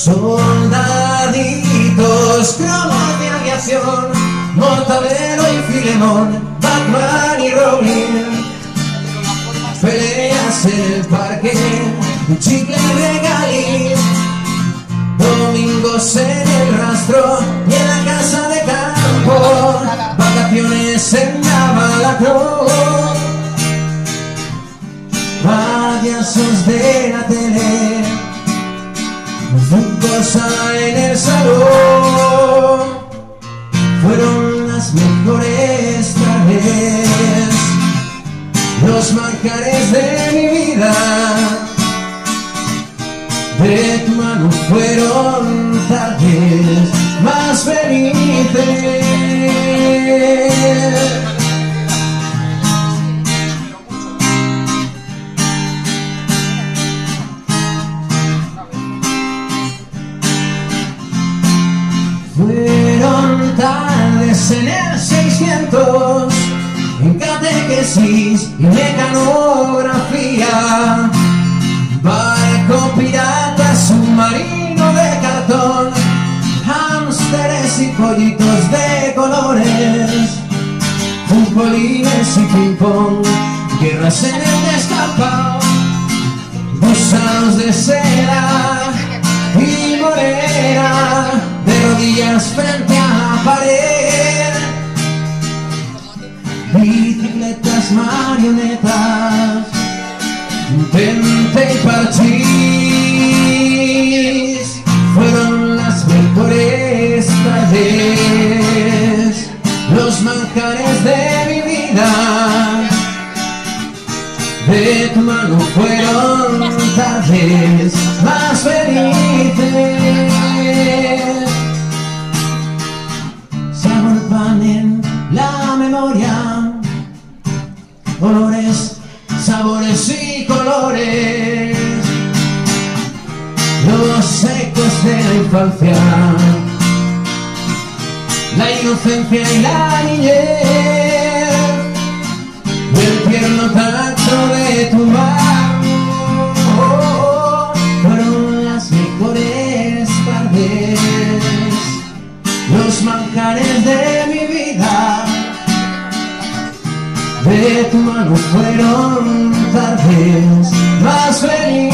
Soldaditos, cromos de aviación, Mortadelo y Filemón, Batman y Robin. Peleas en el parque, un chicle regalín. Domingos en el rastro y en la casa de campo. Vacaciones en Navalacruz. Payasos de la tele, cosa en el salón. Fueron las mejores tardes, los manjares de mi vida. De tu mano fueron tardes más felices. Fueron tardes en el 600, en catequesis y mecanografía. Barco pirata, submarino de cartón, hámsteres y pollitos de colores, futbolines y ping-pong, guerras en el descampado, gusanos de seda y morena, de rodillas frente a la pared, bicicletas, marionetas, Tente y Parchís. Fueron las mejores tardes, los manjares de mi vida. De tu mano fueron tardes más felices. Se agolpan en la memoria olores, sabores y colores, los ecos de la infancia, la inocencia y la niñez, el tierno tacto de tu mano. Fueron las mejores tardes, los manjares de mi vida. De tu mano fueron tardes más felices.